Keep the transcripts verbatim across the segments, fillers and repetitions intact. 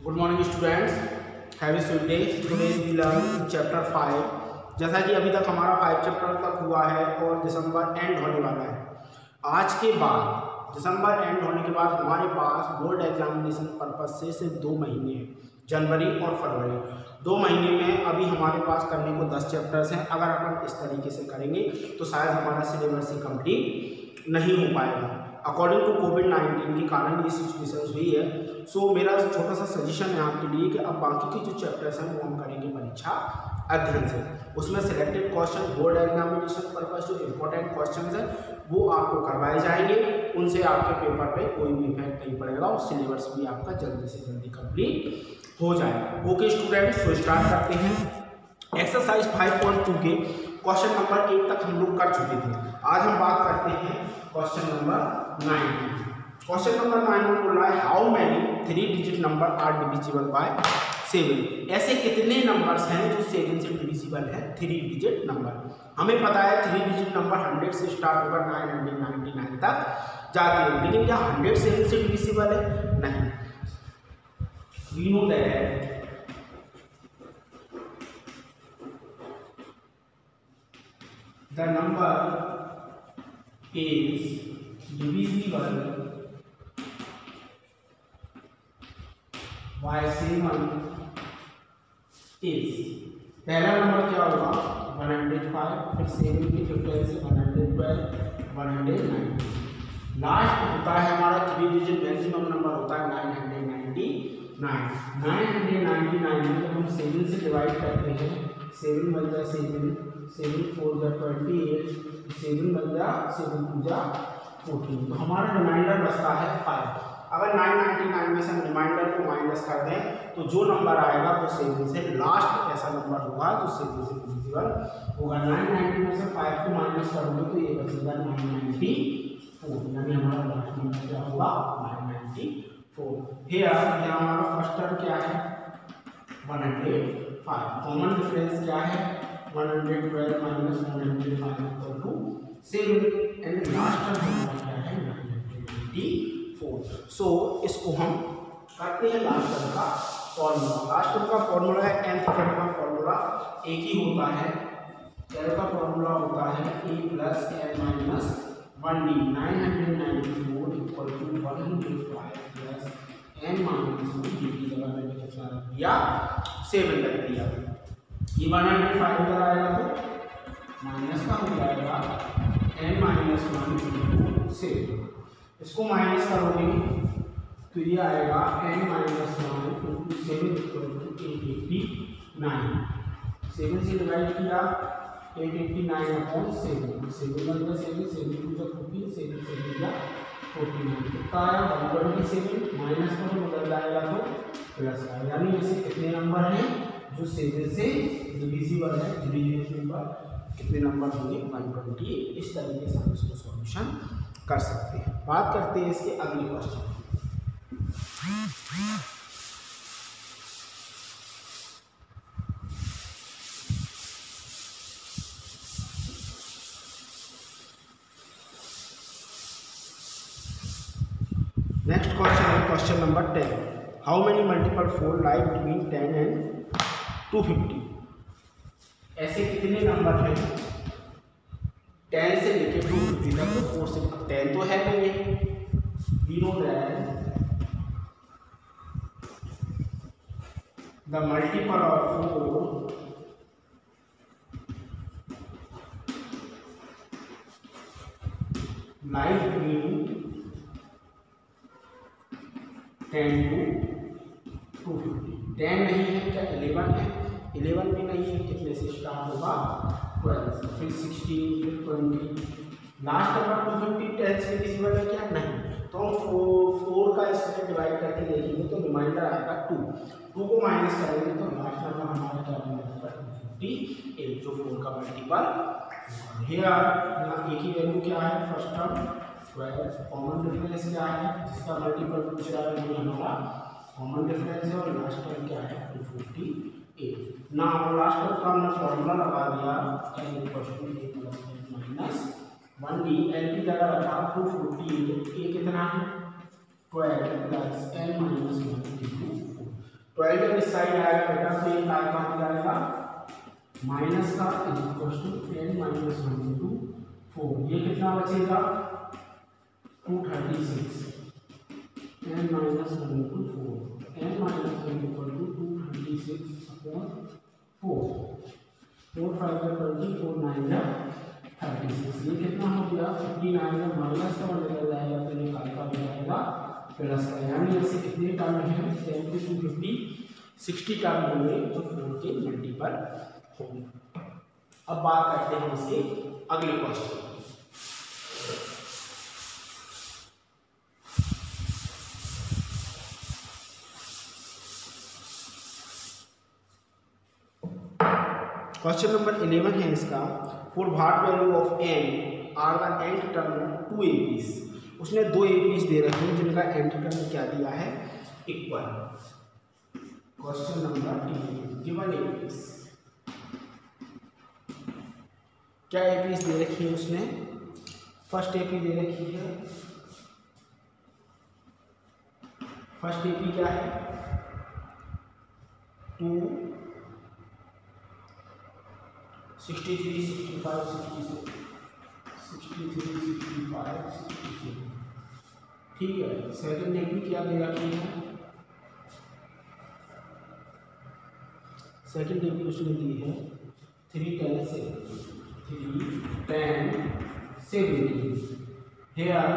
Good morning students, have a sweet day. Today we learn chapter five. जैसा कि अभी तक हमारा फाइव चैप्टर तक हुआ है और दिसंबर एंड होने वाला है। आज के बाद दिसंबर एंड होने के बाद हमारे पास बोर्ड एग्जामिनेशन पर्पज से सिर्फ दो महीने हैं, जनवरी और फरवरी। दो महीने में अभी हमारे पास करने को दस चैप्टर्स हैं। अगर अपन इस तरीके से करेंगे तो शायद हमारा सिलेबस ही कंप्लीट नहीं हो पाएगा। अकॉर्डिंग टू कोविड नाइन्टीन के कारण ये सिचुएशन हुई है। सो so, मेरा छोटा सा सजेशन है आपके लिए कि अब बाकी के जो चैप्टर्स हैं वो हम करेंगे परीक्षा अध्ययन से। उसमें selected question board examination purpose जो इम्पोर्टेंट क्वेश्चन हैं वो आपको करवाए जाएंगे। उनसे आपके पेपर पे कोई भी इफेक्ट नहीं पड़ेगा और सिलेबस भी आपका जल्दी से जल्दी कंप्लीट हो जाएगा। ओके स्टूडेंट्स, तो स्टार्ट करते हैं। एक्सरसाइज फाइव पॉइंट टू के क्वेश्चन नंबर एट तक हम लोग कर चुके थे। आज हम बात करते हैं question number nine. Question number nine में बोल रहा है how many three digit number are divisible by seven. ऐसे कितने नंबर्स हैं जो सेवन से डिविजिबल है थ्री डिजिट नंबर। हमें पता है थ्री डिजिट नंबर हंड्रेड से स्टार्ट होकर नाइन हंड्रेड नाइन्टी नाइन तक जाते हैं, लेकिन क्या हंड्रेड सेवन से डिविजिबल है? नहीं। We know that the number is divisible by seven is, पहला नंबर क्या होगा वन हंड्रेड फाइव, फिर सेवन की डिफरेंस है one hundred twelve, one hundred ninety. Last होता है हमारा थ्री डिजिट मैक्सिमम नंबर होता है nine hundred ninety nine. Nine hundred ninety nine में जब हम सेवन से डिवाइड करते हैं, सेवन बन जाए सेवन, सेवन फोर जा ट्वेंटी एट, सेवन बन जा सेवन टू जा फोर्टीन, तो हमारा रिमाइंडर बचता है फाइव। अगर नाइन नाइन्टी नाइन में से हम रिमाइंडर को माइनस कर दें तो जो नंबर आएगा वो सेवन से लास्ट ऐसा नंबर होगा जो सेवन से डिविजिबल होगा। नाइन नाइन्टी में से फाइव को माइनस करोगे तो ये बचेगा नाइन नाइन्टी फोर, यानी हमारा लास्ट नंबर क्या होगा नाइन नाइन्टी फोर। हियर यहाँ हमारा फर्स्ट टर्म क्या है one hundred five, common difference क्या है one hundred twelve minus one hundred five equal to seven, and last term हमारा क्या है nine hundred ninety four. So इसको हम करते हैं लास्ट टर्म का फॉर्मूला। लास्ट टर्म का फॉर्मूला है nth टर्म का फॉर्मूला एक ही होता है, एल का फॉर्मूला होता है A plus N minus one D. Nine hundred ninety four equal to one hundred five plus N minus one D की जगह मैंने कितना रख दिया सेवन रख दिया। ये वन हंड्रेड फाइव इधर आएगा तो माइनस का हो जाएगा N minus one into seven. इसको माइनस करोगे तो ये आएगा N minus one into seven equal to eight eighty nine. Seven से डिवाइड किया eight eighty nine upon seven, seven one का सेवन, सेवन टू का फोर्टीन, सेवन सेवन का फोर्टी नाइन, कितना आया वन ट्वेंटी सेवन। माइनस को बदल जाएगा तो प्लस आएगा, यानी ऐसे कितने नंबर हैं जो सेवन से डिविजिबल है। डिविजिबल नंबर कितने नंबर होंगे वन ट्वेंटी। इस तरीके से हम इसको सॉल्यूशन कर सकते हैं। बात करते हैं इसके अगले क्वेश्चन। नेक्स्ट क्वेश्चन है question number ten. How many multiple four lie between ten and two fifty. ऐसे कितने नंबर हैं टेन से लेके टू फिफ्टी तक, तो फोर से टेन तो है नहीं है। We know that the multiple of four lie between ten two two fifty. Ten नहीं है क्या इलेवन है, इलेवन भी नहीं है, कितने से स्टार्ट होगा ट्वेल्व, फिर सिक्सटीन, फिर twenty, last number two fifty ten से डिविजिबल है क्या नहीं। तो हम फोर फोर का इसमें डिवाइड करके देखेंगे तो रिमाइंडर आएगा टू, टू को माइनस करेंगे तो लास्ट नंबर हमारा क्या बनेगा टू फिफ्टी एट, जो फोर का मल्टीपल। हियर यहाँ एक ही वैल्यू क्या है first term twelve, common difference क्या है जिसका मल्टीपल पूछ रहा है वो हमारा कॉमन डिफरेंस है, और लास्ट टर्म क्या है टू फिफ्टी एट। ना लास्ट टर्म का हमने फॉर्मूला लगा दिया N equal to A plus N minus one D. L की जगह रखा टू फिफ्टी एट, ए कितना है twelve plus N minus one into four. Twelve जब इस साइड आएगा बेटा तो ये काय का हो जाएगा माइनस का is equal to ten minus one into four. ये कितना बचेगा two thirty six ten minus one into four ten minus one equal to two thirty six upon four four five का ट्वेंटी फोर नाइन का thirty six. ये कितना हो गया fifty nine का माइनस का निकल जाएगा तो ये काय का हो जाएगा प्लस का। यानी ऐसे कितने टर्म है टेन के टू फिफ्टी सिक्सटी टर्म होंगे जो फोर के मल्टीपल होंगे। अब बात करते हैं इसके अगले क्वेश्चन। क्वेश्चन नंबर इलेवन है इसका for what value of N are the nth term two APs. उसने दो एपीस दे रखे हैं जिनका एंड टर्म क्या दिया है equal. Question number given APs क्या एपीस दे रखी है उसने। फर्स्ट एपी दे रखी है फर्स्ट एपी क्या है two sixty three sixty five sixty six sixty three sixty five sixty six ठीक है। सेकंड एपी क्या दे रखी है सेकंड एपी उसने दी है थ्री टेन से three ten seventy here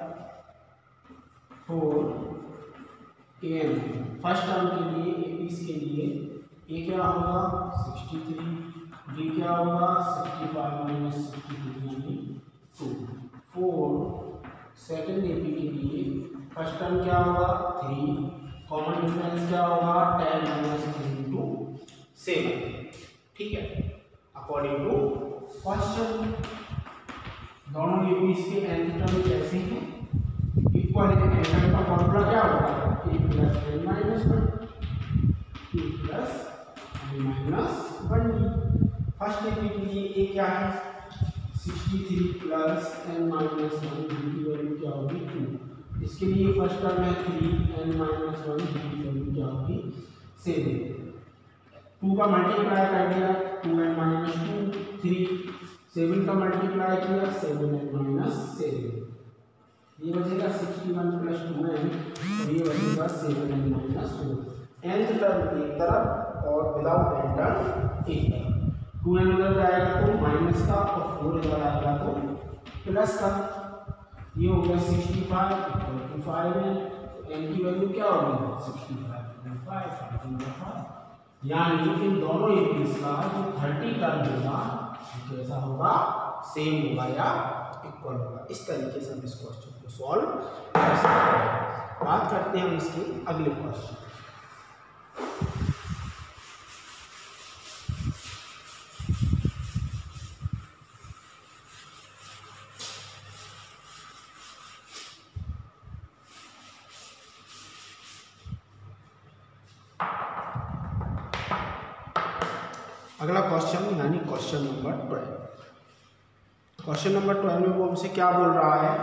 four M. First term के लिए एपीस के लिए ए क्या होगा सिक्सटी थ्री बी क्या होगा sixty five minus sixty three यानी टू फोर। सेकेंड एपी के लिए फर्स्ट टर्म क्या होगा थ्री कॉमन डिफरेंस क्या होगा ten minus three into seven ठीक है। अकॉर्डिंग टू क्वेश्चन दोनों एपीस के एंड टर्म कैसे हैं इक्वल है। एंड टर्म का फॉर्मूला क्या होगा A plus N minus one A plus N minus one D. First AP के लिए ए क्या है sixty three plus N minus one D की वैल्यू क्या होगी टू। इसके लिए फर्स्ट टर्म है three N minus one D की वैल्यू क्या होगी सेवन। टू का मल्टीप्लाई कर दिया two N minus two three seven का मल्टीप्लाई किया सेवन एन माइनस सेवन। ये बचेगा sixty one plus two N और ये बचेगा seven N minus four. Nth term एक तरफ और विदाउट एन टर्म एक तरफ। टू एन उधर जाएगा तो माइनस का और फोर इधर आएगा तो प्लस का। ये हो गया sixty five equal to five N तो एन की वैल्यू क्या होगी सिक्सटी फाइव फाइव यानी इन दोनों एपीस का जो थर्टी टर्म होगा कैसा होगा सेम होगा या इक्वल होगा। इस तरीके से हम इस क्वेश्चन को सॉल्व कर सकते हैं। बात करते हैं हम इसके अगले क्वेश्चन। अगला क्वेश्चन यानी question number twelve. Question number twelve में वो हमसे क्या बोल रहा है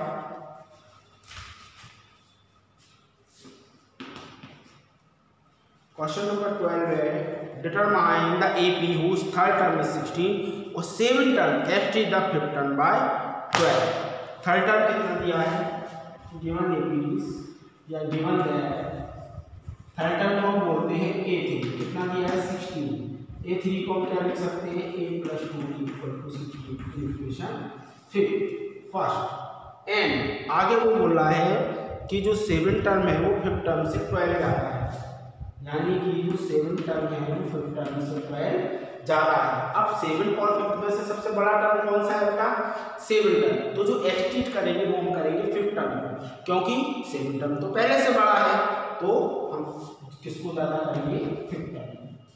क्वेश्चन नंबर ट्वेल्व है determine the AP whose third term is sixteen और seven term F is the fifth term by twelve. Third term कितना दिया है गिवन एपी या गिवन थर्ड टर्म को हम बोलते हैं ए थ्री कितना दिया है सिक्सटीन। ए थ्री को हम क्या लिख सकते हैं A plus two equal to sixty equation fifth first and आगे वो बोल रहा है कि जो सेवन टर्म है वो फिफ्थ टर्म से ट्वेल्व जा रहा है यानी कि जो सेवन टर्म है वो फिफ्थ टर्म से ट्वेल्व जा रहा है। अब सेवन और फिफ्थ में से सबसे बड़ा टर्म कौन सा है बेटा सेवन टर्म। तो जो एक्सटीट करेंगे वो हम करेंगे फिफ्थ टर्म क्योंकि सेवन टर्म तो पहले से बड़ा है तो हम किसको ज़्यादा करेंगे फिफ्थ टर्म।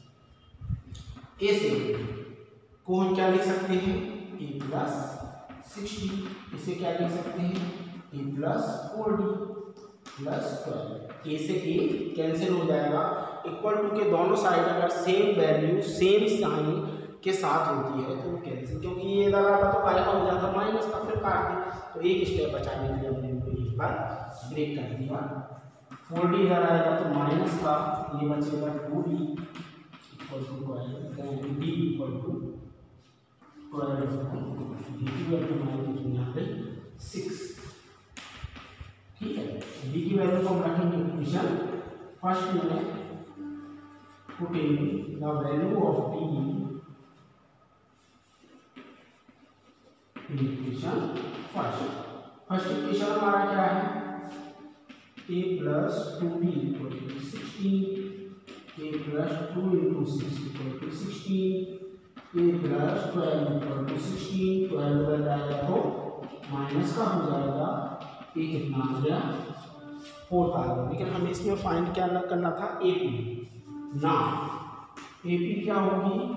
ए से को हम क्या लिख सकते हैं ए प्लस सिक्सटी इसे क्या लिख सकते हैं A plus forty plus twelve. A से ए कैंसिल हो जाएगा इक्वल टू के दोनों साइड अगर सेम वैल्यू सेम साइन के साथ होती है तो वो कैंसिल क्योंकि ये इधर आता तो काय का हो जाता माइनस का फिर काट दे तो एक स्टेप बचाने के लिए हमने इनको एक बार ब्रेक कर दिया। फोर्टी इधर आएगा तो माइनस का ये बचेगा two D equal to twelve, D equal to twelve, D की वैल्यू हमारी लिखेंगे यहाँ पे सिक्स। ठीक है, डी की वैल्यू को हम रखेंगे इक्वेशन फर्स्ट में, putting the value of D in equation first. First equation हमारा क्या है, a plus two D equal to sixteen, a plus two into six equal to sixteen, a plus twelve equal to sixteen, twelve बन जाएगा तो minus का हो जाएगा, a कितना आ गया फोर्थ आ गया। लेकिन हमें इसमें फाइंड क्या करना था, ए पी। ना ए पी क्या होगी,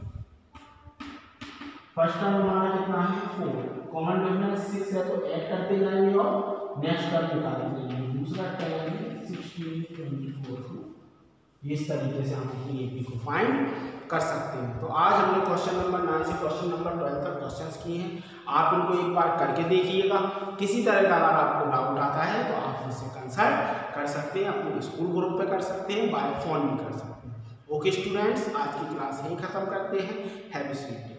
फर्स्ट टर्म हमारा कितना है फोर, कॉमन डिफरेंस सिक्स है तो ऐड करते जाएंगे और नेक्स्ट टर्म निकालते जाएंगे, दूसरा टर्म सिक्सटीन ट्वेंटी फोर। इस तरीके से हम अपनी एपी को फाइंड कर सकते हैं। तो आज हमने क्वेश्चन नंबर नाइन से क्वेश्चन नंबर ट्वेल्व तक क्वेश्चंस किए हैं। आप इनको एक बार करके देखिएगा। किसी तरह का अगर आपको डाउट आता है तो आप मुझसे कंसल्ट कर सकते हैं, अपने स्कूल ग्रुप पे कर सकते हैं, बाय फोन भी कर सकते हैं। ओके स्टूडेंट्स, आज की क्लास यहीं ख़त्म करते हैं। Have a sweet day.